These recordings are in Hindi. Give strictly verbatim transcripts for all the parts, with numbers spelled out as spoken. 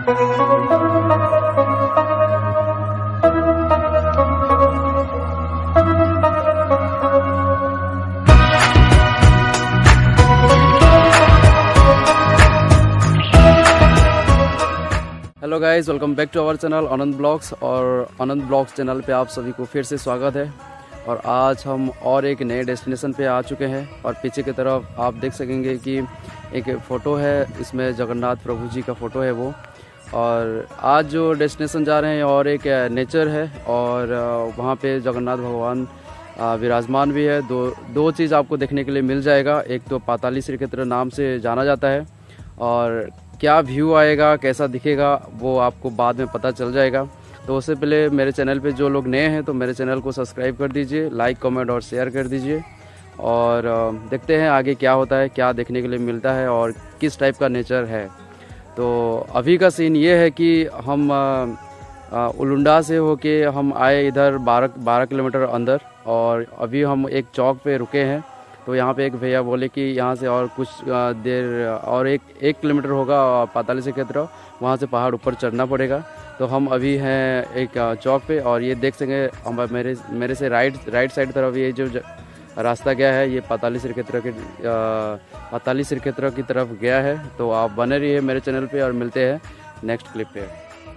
Hello guys, welcome back to our channel Anand vlogs. और आनंद ब्लॉग्स चैनल पे आप सभी को फिर से स्वागत है। और आज हम और एक नए डेस्टिनेशन पे आ चुके हैं। और पीछे की तरफ आप देख सकेंगे कि एक फ़ोटो है, इसमें जगन्नाथ प्रभु जी का फ़ोटो है वो। और आज जो डेस्टिनेशन जा रहे हैं और एक नेचर है, और वहाँ पे जगन्नाथ भगवान विराजमान भी है। दो दो चीज़ आपको देखने के लिए मिल जाएगा। एक तो पाताली श्रीक्षेत्र नाम से जाना जाता है, और क्या व्यू आएगा, कैसा दिखेगा, वो आपको बाद में पता चल जाएगा। तो उससे पहले मेरे चैनल पे जो लोग नए हैं तो मेरे चैनल को सब्सक्राइब कर दीजिए, लाइक कमेंट और शेयर कर दीजिए। और देखते हैं आगे क्या होता है, क्या देखने के लिए मिलता है और किस टाइप का नेचर है। तो अभी का सीन ये है कि हम उलुंडा से होके हम आए इधर बारह बारह किलोमीटर अंदर, और अभी हम एक चौक पे रुके हैं। तो यहाँ पे एक भैया बोले कि यहाँ से और कुछ देर और एक एक किलोमीटर होगा पाताली श्रीक्षेत्र, वहाँ से पहाड़ ऊपर चढ़ना पड़ेगा। तो हम अभी हैं एक चौक पे, और ये देख सकेंगे हम मेरे मेरे से राइट राइट साइड तरफ ये जो रास्ता गया है, ये पाताली श्रीक्षेत्र के पाताली श्रीक्षेत्र की तरफ गया है। तो आप बने रहिए मेरे चैनल पे और मिलते हैं नेक्स्ट क्लिप पे।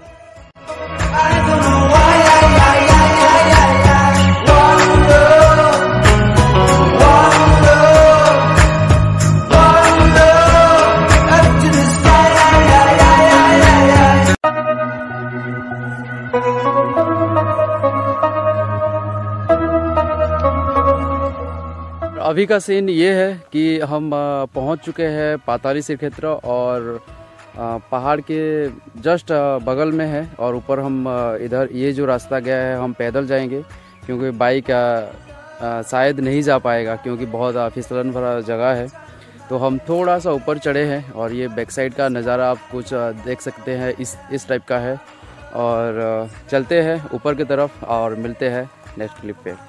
अभी का सीन ये है कि हम पहुंच चुके हैं पाताली श्रीक्षेत्र, और पहाड़ के जस्ट बगल में है। और ऊपर हम इधर ये जो रास्ता गया है हम पैदल जाएंगे, क्योंकि बाइक शायद नहीं जा पाएगा, क्योंकि बहुत फिसलन भरा जगह है। तो हम थोड़ा सा ऊपर चढ़े हैं, और ये बैक साइड का नज़ारा आप कुछ देख सकते हैं, इस इस टाइप का है। और चलते हैं ऊपर की तरफ और मिलते हैं नेक्स्ट क्लिप पे।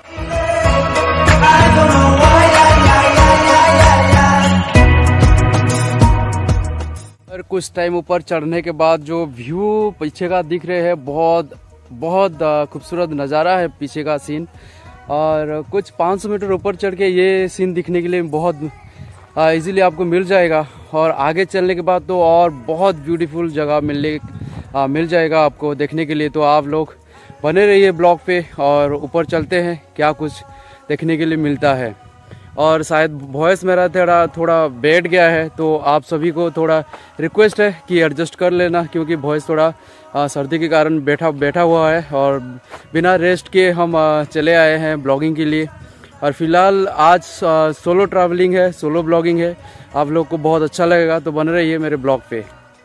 और कुछ टाइम ऊपर चढ़ने के बाद जो व्यू पीछे का दिख रहे हैं, बहुत बहुत खूबसूरत नज़ारा है पीछे का सीन। और कुछ पाँच सौ मीटर ऊपर चढ़ के ये सीन दिखने के लिए बहुत इजीली आपको मिल जाएगा। और आगे चलने के बाद तो और बहुत ब्यूटीफुल जगह मिलने आ, मिल जाएगा आपको देखने के लिए। तो आप लोग बने रहिए ब्लॉग पे, और ऊपर चलते हैं क्या कुछ देखने के लिए मिलता है। और शायद वॉइस मेरा थोड़ा थोड़ा बैठ गया है, तो आप सभी को थोड़ा रिक्वेस्ट है कि एडजस्ट कर लेना, क्योंकि वॉइस थोड़ा आ, सर्दी के कारण बैठा बैठा हुआ है। और बिना रेस्ट के हम आ, चले आए हैं ब्लॉगिंग के लिए। और फिलहाल आज आ, सोलो ट्रैवलिंग है, सोलो ब्लॉगिंग है। आप लोग को बहुत अच्छा लगेगा, तो बने रहिए मेरे ब्लॉग पे।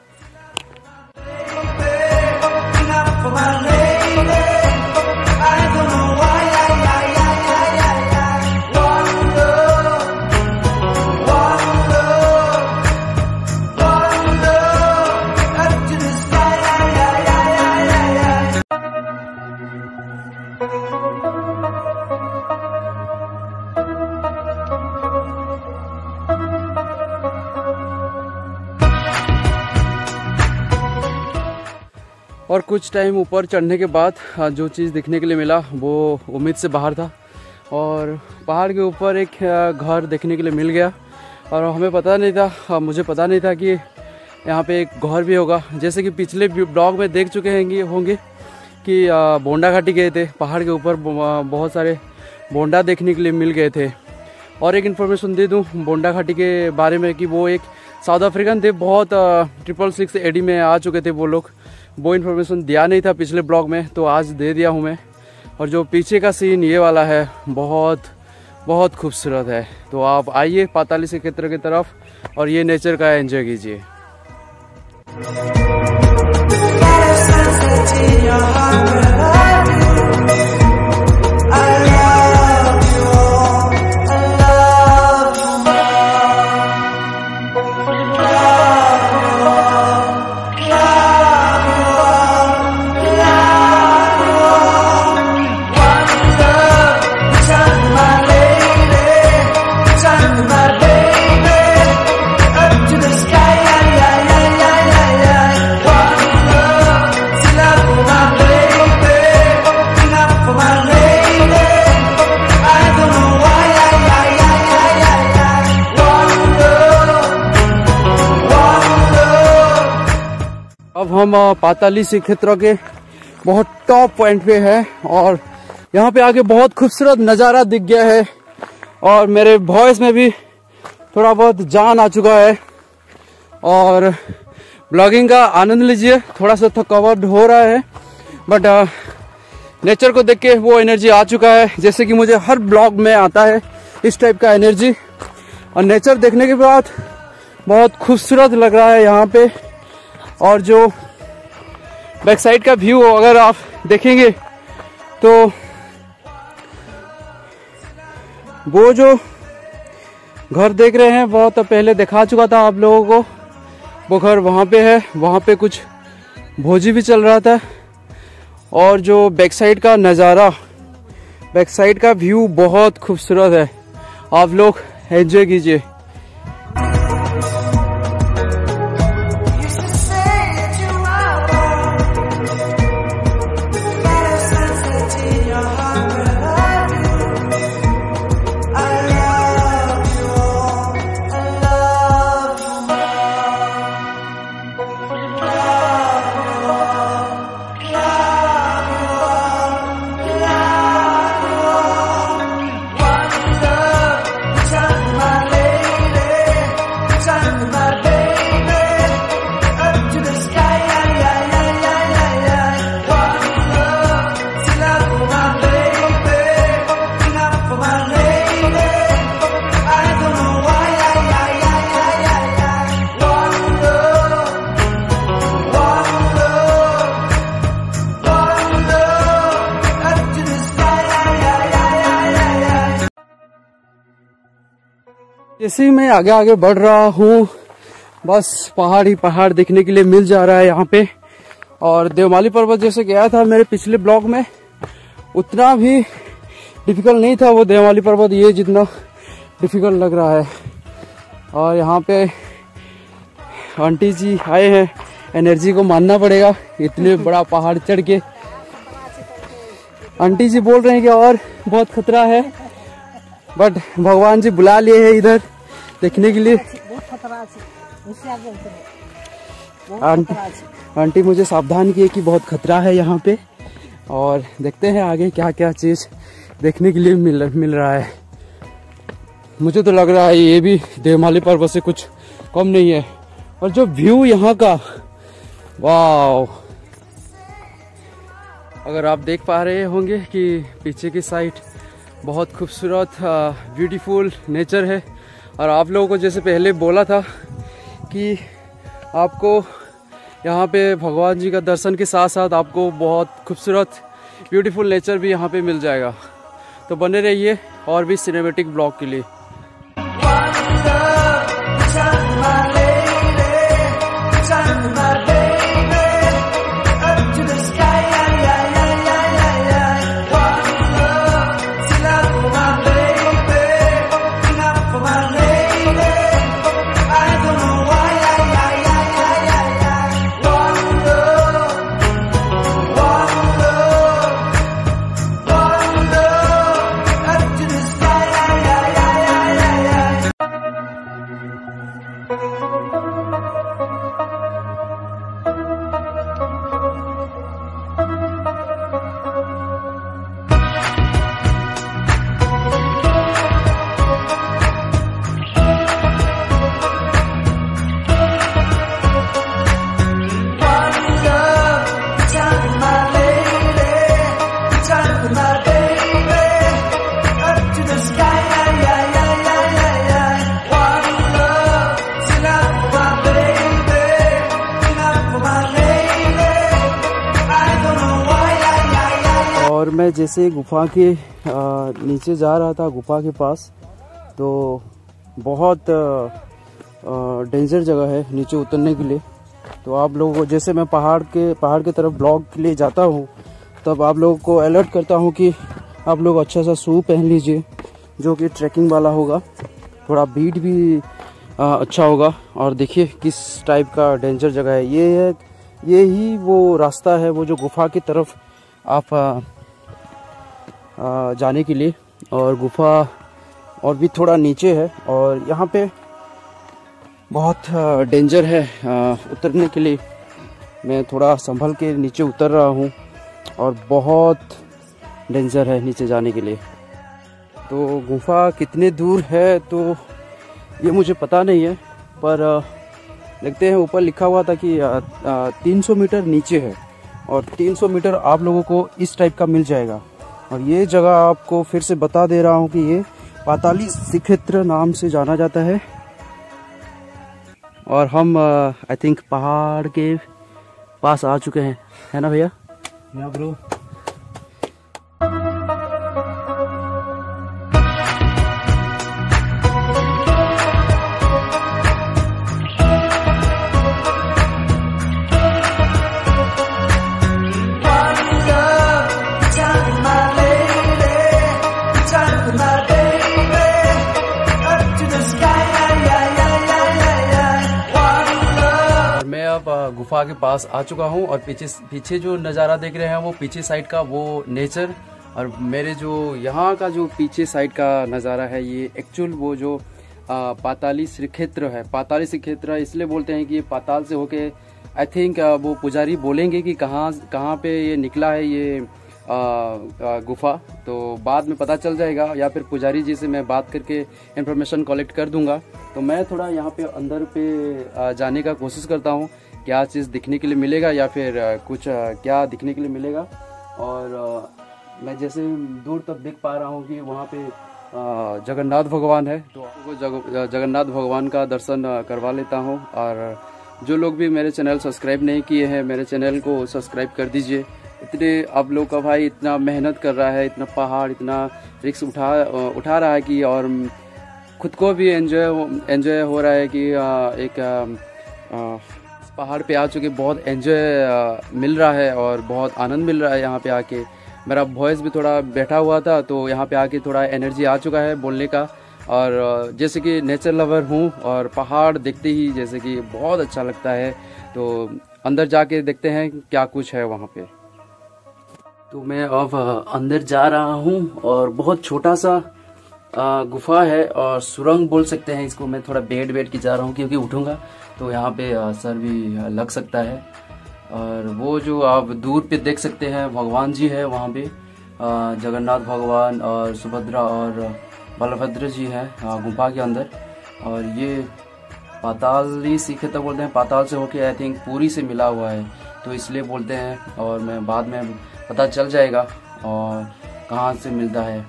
और कुछ टाइम ऊपर चढ़ने के बाद जो चीज़ देखने के लिए मिला वो उम्मीद से बाहर था। और पहाड़ के ऊपर एक घर देखने के लिए मिल गया, और हमें पता नहीं था, मुझे पता नहीं था कि यहाँ पे एक घर भी होगा। जैसे कि पिछले ब्लॉग में देख चुके हैं होंगे कि बोंडा घाटी गए थे, पहाड़ के ऊपर बहुत सारे बोंडा देखने के लिए मिल गए थे। और एक इन्फॉर्मेशन दे दूँ बोंडा घाटी के बारे में कि वो एक साउथ अफ्रीकन थे, बहुत ट्रिपल सिक्स एडी में आ चुके थे वो लोग। वो इन्फॉर्मेशन दिया नहीं था पिछले ब्लॉग में, तो आज दे दिया हूँ मैं। और जो पीछे का सीन ये वाला है, बहुत बहुत खूबसूरत है। तो आप आइए पाताली श्रीक्षेत्र की तरफ और ये नेचर का एंजॉय कीजिए। Up to the sky, yeah, yeah, yeah, yeah, yeah, yeah. अब हम पाताली श्रीक्षेत्र के बहुत टॉप पॉइंट पे है और यहाँ पे आके बहुत खूबसूरत नज़ारा दिख गया है और मेरे वॉइस में भी थोड़ा बहुत जान आ चुका है और ब्लॉगिंग का आनंद लीजिए। थोड़ा सा थकावट हो रहा है बट नेचर को देख के वो एनर्जी आ चुका है, जैसे कि मुझे हर ब्लॉग में आता है इस टाइप का एनर्जी। और नेचर देखने के बाद बहुत खूबसूरत लग रहा है यहाँ पे। और जो बैक साइड का व्यू अगर आप देखेंगे तो वो जो घर देख रहे हैं बहुत पहले दिखा चुका था आप लोगों को, वो घर वहाँ पे है। वहाँ पे कुछ भोजी भी चल रहा था और जो बैक साइड का नज़ारा, बैक साइड का व्यू बहुत खूबसूरत है। आप लोग एंजॉय कीजिए। जैसे ही मैं आगे आगे बढ़ रहा हूँ बस पहाड़ ही पहाड़ देखने के लिए मिल जा रहा है यहाँ पे। और देवमाली पर्वत जैसे गया था मेरे पिछले ब्लॉग में, उतना भी डिफिकल्ट नहीं था वो देवमाली पर्वत, ये जितना डिफिकल्ट लग रहा है। और यहाँ पे आंटी जी आए हैं, एनर्जी को मानना पड़ेगा, इतने बड़ा पहाड़ चढ़ के। आंटी जी बोल रहे हैं कि और बहुत खतरा है बट भगवान जी बुला लिए हैं इधर देखने के लिए। आंटी आंटी मुझे सावधान किए कि बहुत खतरा है यहाँ पे। और देखते हैं आगे क्या क्या चीज देखने के लिए मिल मिल रहा है। मुझे तो लग रहा है ये भी देवमाली पर्वत से कुछ कम नहीं है। और जो व्यू यहाँ का, वाह! अगर आप देख पा रहे होंगे कि पीछे की साइड बहुत खूबसूरत ब्यूटीफुल नेचर है। और आप लोगों को जैसे पहले बोला था कि आपको यहाँ पे भगवान जी का दर्शन के साथ साथ आपको बहुत खूबसूरत ब्यूटीफुल नेचर भी यहाँ पे मिल जाएगा। तो बने रहिए और भी सिनेमैटिक ब्लॉग के लिए। और मैं जैसे गुफा के नीचे जा रहा था, गुफा के पास, तो बहुत डेंजर जगह है नीचे उतरने के लिए। तो आप लोगों को, जैसे मैं पहाड़ के पहाड़ की तरफ ब्लॉग के लिए जाता हूँ, तब आप लोगों को अलर्ट करता हूँ कि आप लोग अच्छा सा शू पहन लीजिए जो कि ट्रैकिंग वाला होगा, थोड़ा बीट भी आ, अच्छा होगा। और देखिए किस टाइप का डेंजर जगह है। ये है ये ही वो रास्ता है, वो जो गुफा की तरफ आप आ, आ, जाने के लिए। और गुफा और भी थोड़ा नीचे है और यहाँ पे बहुत डेंजर है आ, उतरने के लिए। मैं थोड़ा संभल के नीचे उतर रहा हूँ और बहुत डेंजर है नीचे जाने के लिए। तो गुफा कितने दूर है तो ये मुझे पता नहीं है, पर देखते हैं। ऊपर लिखा हुआ था कि तीन सौ मीटर नीचे है और तीन सौ मीटर आप लोगों को इस टाइप का मिल जाएगा। और ये जगह आपको फिर से बता दे रहा हूँ कि ये पाताली श्रीक्षेत्र नाम से जाना जाता है। और हम आई थिंक पहाड़ के पास आ चुके हैं, है ना भैया? या ब्रो। गुफा के पास आ चुका हूँ और पीछे पीछे जो नज़ारा देख रहे हैं वो पीछे साइड का वो नेचर, और मेरे जो यहाँ का जो पीछे साइड का नज़ारा है ये एक्चुअल वो जो आ, पाताली श्रीक्षेत्र है। पाताली श्रीक्षेत्र इसलिए बोलते हैं कि ये पाताल से होके आई थिंक वो पुजारी बोलेंगे कि कहाँ कहाँ पे ये निकला है ये आ, आ, गुफा। तो बाद में पता चल जाएगा, या फिर पुजारी जी से मैं बात करके इन्फॉर्मेशन कलेक्ट कर दूंगा। तो मैं थोड़ा यहाँ पे अंदर पे आ, जाने का कोशिश करता हूँ, क्या चीज़ दिखने के लिए मिलेगा या फिर कुछ क्या दिखने के लिए मिलेगा। और मैं जैसे दूर तक देख पा रहा हूँ कि वहाँ पे जगन्नाथ भगवान है, तो आपको जग, जगन्नाथ भगवान का दर्शन करवा लेता हूँ। और जो लोग भी मेरे चैनल सब्सक्राइब नहीं किए हैं, मेरे चैनल को सब्सक्राइब कर दीजिए। इतने आप लोग का भाई इतना मेहनत कर रहा है, इतना पहाड़ इतना रिस्क उठा उठा रहा है कि और खुद को भी एंजॉय एंजॉय हो रहा है कि एक आ, पहाड़ पे आ चुके बहुत एंजॉय मिल रहा है और बहुत आनंद मिल रहा है यहाँ पे आके। मेरा वॉइस भी थोड़ा बैठा हुआ था, तो यहाँ पे आके थोड़ा एनर्जी आ चुका है बोलने का। और जैसे कि नेचर लवर हूँ और पहाड़ देखते ही जैसे कि बहुत अच्छा लगता है। तो अंदर जाके देखते हैं क्या कुछ है वहाँ पे। तो मैं अब अंदर जा रहा हूँ और बहुत छोटा सा गुफा है और सुरंग बोल सकते हैं इसको। मैं थोड़ा बैठ बैठ के जा रहा हूँ क्योंकि उठूँगा तो यहाँ पे सर भी लग सकता है। और वो जो आप दूर पे देख सकते हैं भगवान जी है वहाँ पे, जगन्नाथ भगवान और सुभद्रा और बलभद्र जी हैं गुफा के अंदर। और ये पाताली श्रीक्षेत्र बोलते हैं, पाताल से होके आई थिंक पूरी से मिला हुआ है तो इसलिए बोलते हैं। और मैं बाद में पता चल जाएगा और कहाँ से मिलता है।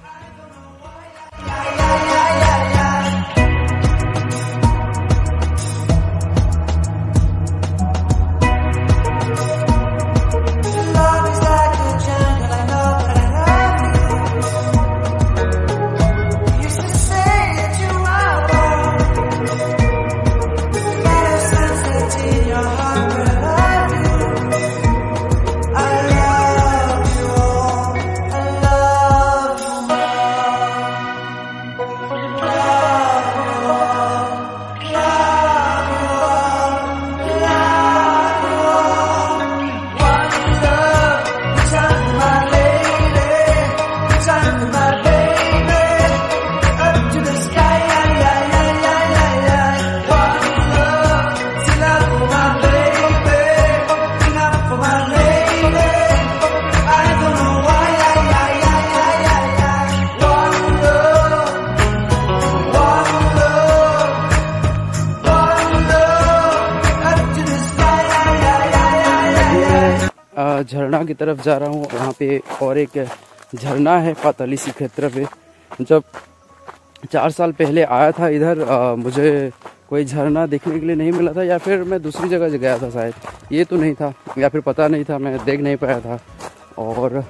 झरना की तरफ जा रहा हूँ। वहाँ पे और एक झरना है पाताली श्रीक्षेत्र पे। जब चार साल पहले आया था इधर, आ, मुझे कोई झरना देखने के लिए नहीं मिला था, या फिर मैं दूसरी जगह गया था शायद, ये तो नहीं था, या फिर पता नहीं था, मैं देख नहीं पाया था। और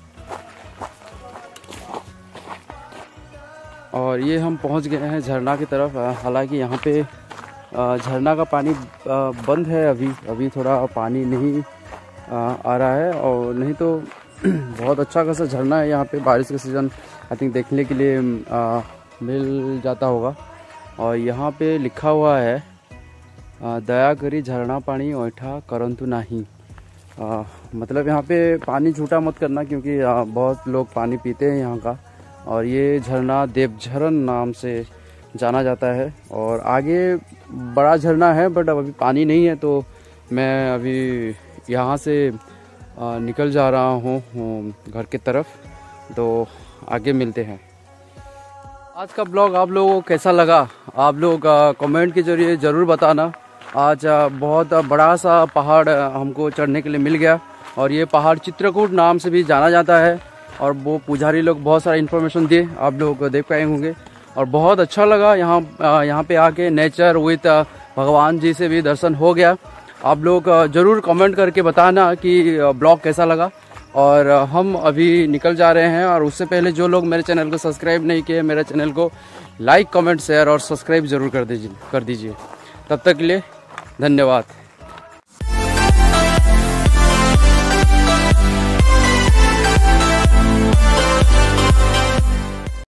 और ये हम पहुँच गए हैं झरना की तरफ। हालांकि यहाँ पे झरना का पानी बंद है अभी अभी थोड़ा पानी नहीं आ रहा है, और नहीं तो बहुत अच्छा खासा झरना है यहाँ पे। बारिश का सीज़न आई थिंक देखने के लिए आ, मिल जाता होगा। और यहाँ पे लिखा हुआ है दया करी झरना पानी ओठा करंतु नहीं। आ, मतलब यहाँ पे पानी झूठा मत करना, क्योंकि आ, बहुत लोग पानी पीते हैं यहाँ का। और ये झरना देवझरन नाम से जाना जाता है। और आगे बड़ा झरना है बट अभी पानी नहीं है, तो मैं अभी यहाँ से निकल जा रहा हूँ घर की तरफ, तो आगे मिलते हैं। आज का ब्लॉग आप लोगों को कैसा लगा, आप लोग कमेंट के जरिए ज़रूर बताना। आज बहुत बड़ा सा पहाड़ हमको चढ़ने के लिए मिल गया और ये पहाड़ चित्रकूट नाम से भी जाना जाता है और वो पुजारी लोग बहुत सारा इन्फॉर्मेशन दिए, आप लोग देख पाए होंगे। और बहुत अच्छा लगा यहाँ यहाँ पे आके, नेचर विथ भगवान जी से भी दर्शन हो गया। आप लोग ज़रूर कमेंट करके बताना कि ब्लॉग कैसा लगा। और हम अभी निकल जा रहे हैं, और उससे पहले जो लोग मेरे चैनल को सब्सक्राइब नहीं किए, मेरे चैनल को लाइक कमेंट शेयर और सब्सक्राइब ज़रूर कर दीजिए कर दीजिए तब तक के लिए धन्यवाद।